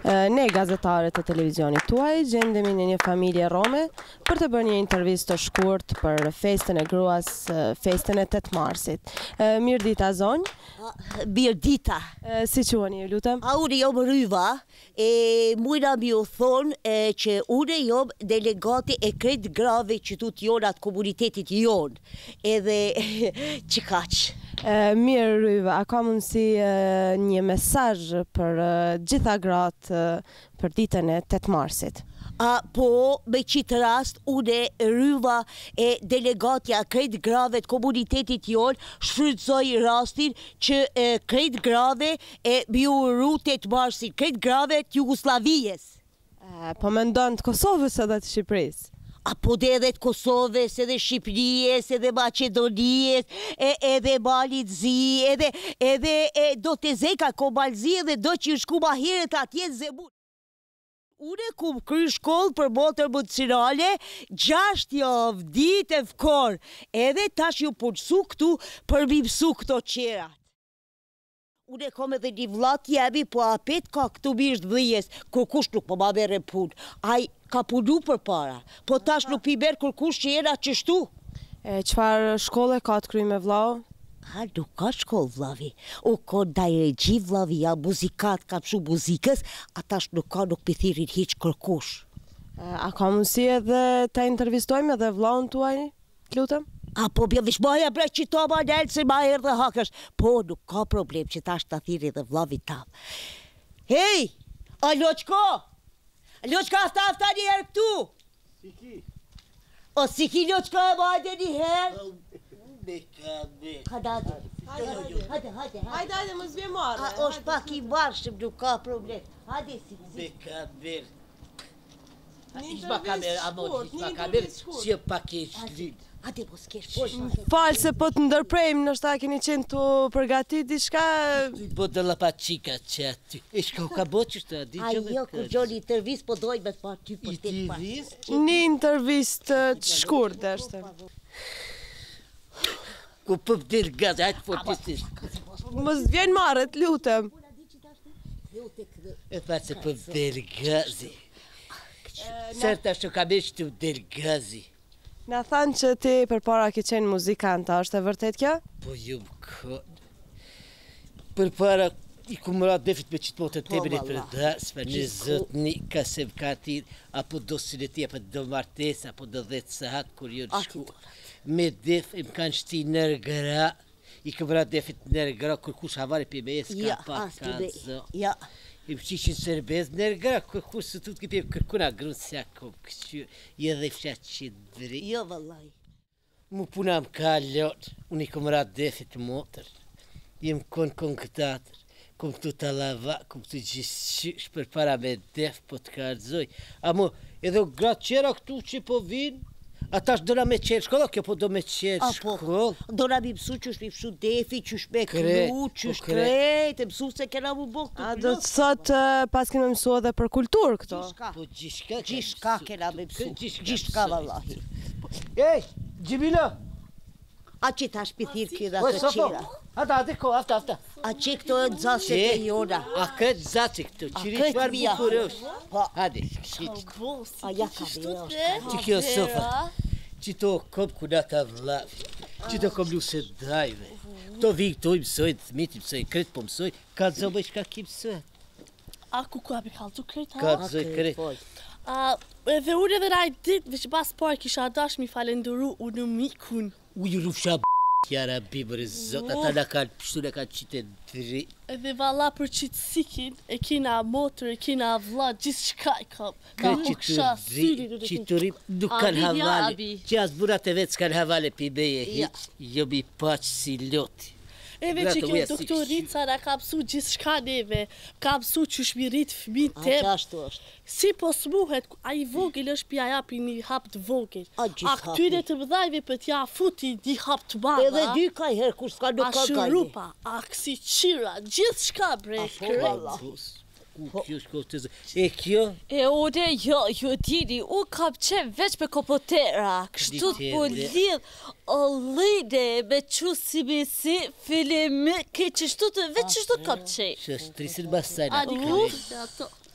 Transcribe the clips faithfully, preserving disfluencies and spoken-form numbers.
Ne gazetarët të televizionit tuaj gjendemi në një familje rome për të bërë një intervistë të shkurt për festën e gruas, festën e tetë marsit. Mirë dita zonjë. Mirë dita. Si quheni ju lutem? A unë jom Ryva, e mujna mi u thonë e, që unë jom delegati e krejt grave që tu t'jon atë komunitetit jon. Edhe që kaq. Mirë Ryva, a ka mundësi një mesazh për gjitha gratë për ditën e tetë marsit? A, po, me qitë rast, une Ryva e delegatja krejt grave të komunitetit jon shfrytëzoj rastin që e, krejt grave e biu rutet marsin, krejt grave të Jugoslavijes. Po mendon të Kosovës edhe të Shqipërisë? Apo dhe edhe të Kosovës, edhe Shqipërijes, edhe Macedonijes, e, edhe Malit Zi, edhe, edhe e, do të zeka Komalzi edhe do që shku ma heret atje Zemun. Une kum kry shkollë për motër medicinale, gjasht javë, ditë e vkor, edhe tash ju punësu këtu për mi mësu këto qerat. Une kom edhe një vlat jemi, po apet ka këtu misht dhëjes, kur kush nuk po ma mere punë. Aj ka punu për para, po tash nuk pi merë kur kush që jena qështu. E qëfar shkolle ka të kry me vlau? Ha, nuk ka shkollë vlavi. U ka ndaj regji vlavi, ja muzikat, kam shumë muzikës, a tash nuk ka nuk pithirin hiq kërkush. A ka mundësi edhe ta intervistojmë edhe vlaun tuaj, të lutem? A po bja vish maja bre që ta ma nelë se ma herë dhe hakësh. Po nuk ka problem që tash të thiri dhe vlavi tam. Hej, a loqko? A loqka afta afta një herë këtu? Siki. O siki loqka e majde një herë? Me ka me. Hajde, hajde, hajde, hajde. Hajde, hajde, më zbje marrë. A është pak i marshëm, nuk ka problem. Hajde, si, si. Me ka me. Një Ishma kamerë, intervistë amon, shkurt, ishma një kamerë, intervistë shkurt. si e pak e shlinë. Hajde, mos kesh poshtë. Falë se po të ndërprejmë, nështë ta keni qenë të përgatit diçka... Ty bo dhe la pa qika që aty. E shka u ka bo që shtë, di A që dhe jo, kur gjoni intervist, po dojnë me të pa ty për I të ti pa. vis? Një intervistë të shkurt, është. Ku pëp del gaz, hajtë fortisisht. Më zvjen marrë, të lutem. E fa se pëp del gazi. Sërta shë ka me shtu del gazi. Na thanë që ti për para ke qenë muzikanta, është e vërtet kjo? Po ju më konë. Për para i ku mëra defit me qitë motën temin e për dasme, një zot një kasem katir, apo do sineti, apo do martes, apo do dhjetë sahat, kur ju në shku. Me def, im kanë shti nërë gra, i ku mëra defit nërë gra, kur kush havare për me esë, ka pa, ka zo. Ja. Im qishin sërbez nërë gra, kur kush së tut këpje kërkuna grunë se ako këqyr, je dhe fshat që dri. Jo, vallaj. Mu puna më ka lot, unë i ku mëra defit motër, jem konë konkëtatër. Kom të të lava, kom të gjithë për para me def, po të kardzoj. Amo, edhe gratë qera këtu që po vinë, ata është dona me qerë shkolla, kjo po do me qerë shkolla. Dona mi mësu që është mi mësu defi, që është me Kret, kënu, që po është kret. krejt, e mësu se kena mu bëhë A këtu do të thot pas kemi mësu edhe për kulturë këto? Gjishka. Po gjishka Gjishka kena me mësu. Gjishka Gjishka mësoj. vallahi. Ej, Gjimila! A që ta shpithir kjeda Oj, të sofo! qera. Ata, ate ko, afta, afta. A që këto e nëzase të jona. A këtë zaci këtu, qiri këtë qëfar mija. bukur është. Po. Hadi, shqit. A ja ka me Që kjo sofa, që to kom kuna ta vlavi, që to kom luse dajve. Këto vi këto i mësojnë, të miti mësojnë, kretë po mësojnë, ka të zobë shka ki mësojnë. A ku ku api kalzu krejt, ha? Ka të zojnë kretë. A, edhe unë edhe rajt dit, veç pas par kisha dash mi falenduru unë mikun. Uju rufsha b***, jara bimër e zot, ata në kanë pështu në kanë qitë dri. Edhe valla për qitë sikin, e kina motor, e kina vla, gjithë shka i kam. Ka Këtë më kësha syri qituri, qituri, nuk kanë havale. Që as burat e vetë s'kanë havale pi beje hiq, jo mi paqë si loti. Eve që kjo doktorica na ka mësu gjithë shka neve, ka mësu që shmirit fëmin A tem. që ashtu është. Si po smuhet, a i vogel është pja japi një hap të vogel. A, A gjithë këtyre të mëdhajve për t'ja futi një hap të madha. Edhe dy ka i herë, kur s'ka nuk A ka gajni. shërupa, a kësi qira, gjithë shka bre, A, po, krejt. valla. Ku kjo shko të zë. E kjo, E ode, jo, ju dini, u kam qenë veç me kopotera, kështu të po Ditire. lidh o lide me që si me si, filime, ke qështu të, veç qështu të kam qenë. që është trisin basajna. A një kërë të ato.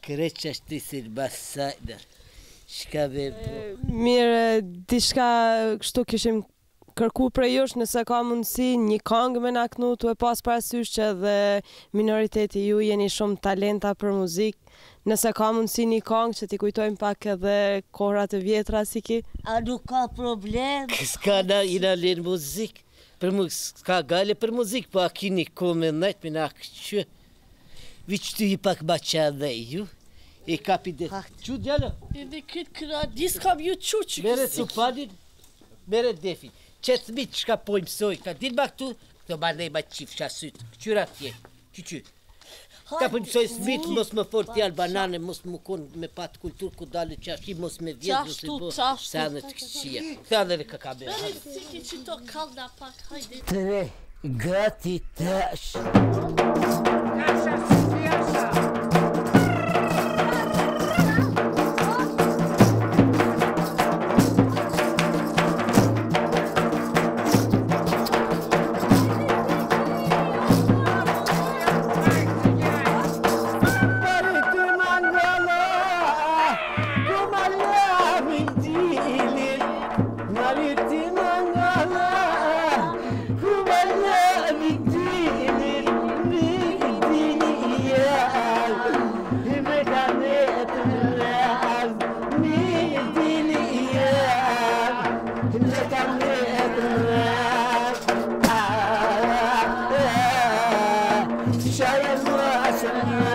Kreqa shtisir basajder. Shka dhe po. Mirë, diçka kështu kishim kërku për jush nëse ka mundësi një këngë me na knu tu e pas parasysh që dhe minoriteti ju jeni shumë talenta për muzikë. Nëse ka mundësi një këngë që t'i kujtojmë pak edhe kohrat e vjetra si ki? A nuk ka problem? S'ka na ina len muzikë. Për mu s'ka gale për muzikë, po a kini kome nëjtë me na këqë. Viç ty i pak ma qa dhe ju. E kapi dhe... Qu djallë? Edhe këtë këradis kam ju qu që Mere të panin, mere defi. Qëtë mitë shka po i mësoj, ka din ma këtu, këto ma nej ma qif shasyt. Qyra tje, qyqy. Ka po i mësoj smitë, mos më fort t'jallë banane, mos më konë me patë kultur, ku dalë qashi, mos me vjetë, mos me bo, sa në të këqia. Këta dhe le ka ka bërë. Mere si ki që to kalda pak, hajde. Tre, gati tash. Shaya